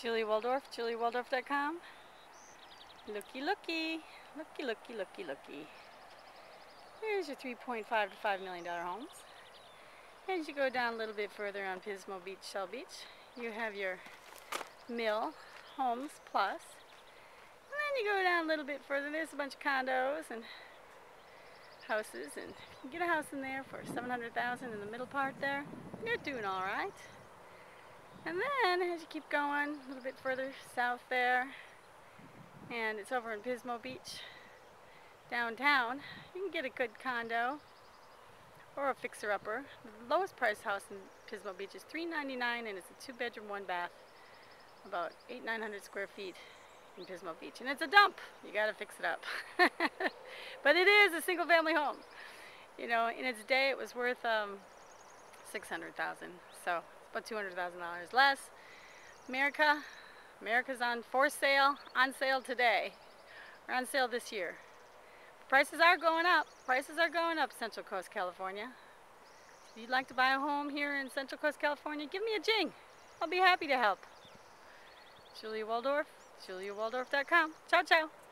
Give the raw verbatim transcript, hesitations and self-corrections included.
Julie Waldorf, julie waldorf dot com. Looky, looky, looky, looky, looky, looky. Here's your three point five to five million dollar homes. As you go down a little bit further on Pismo Beach, Shell Beach, you have your Mill Homes Plus. And then you go down a little bit further, there's a bunch of condos and houses, and you can get a house in there for seven hundred thousand dollars in the middle part there. You're doing all right. And then as you keep going a little bit further south there, and it's over in Pismo Beach downtown, you can get a good condo or a fixer-upper. The lowest price house in Pismo Beach is three ninety-nine, and it's a two-bedroom, one bath, about eight nine hundred square feet in Pismo Beach, and it's a dump. You got to fix it up. But it is a single-family home. You know, in its day, it was worth um, six hundred thousand dollars, so about two hundred thousand dollars less. America, America's on for sale, on sale today, or on sale this year. Prices are going up. Prices are going up, Central Coast, California. If you'd like to buy a home here in Central Coast, California, give me a jing. I'll be happy to help. Julie Waldorf, julie waldorf dot com. Ciao, ciao.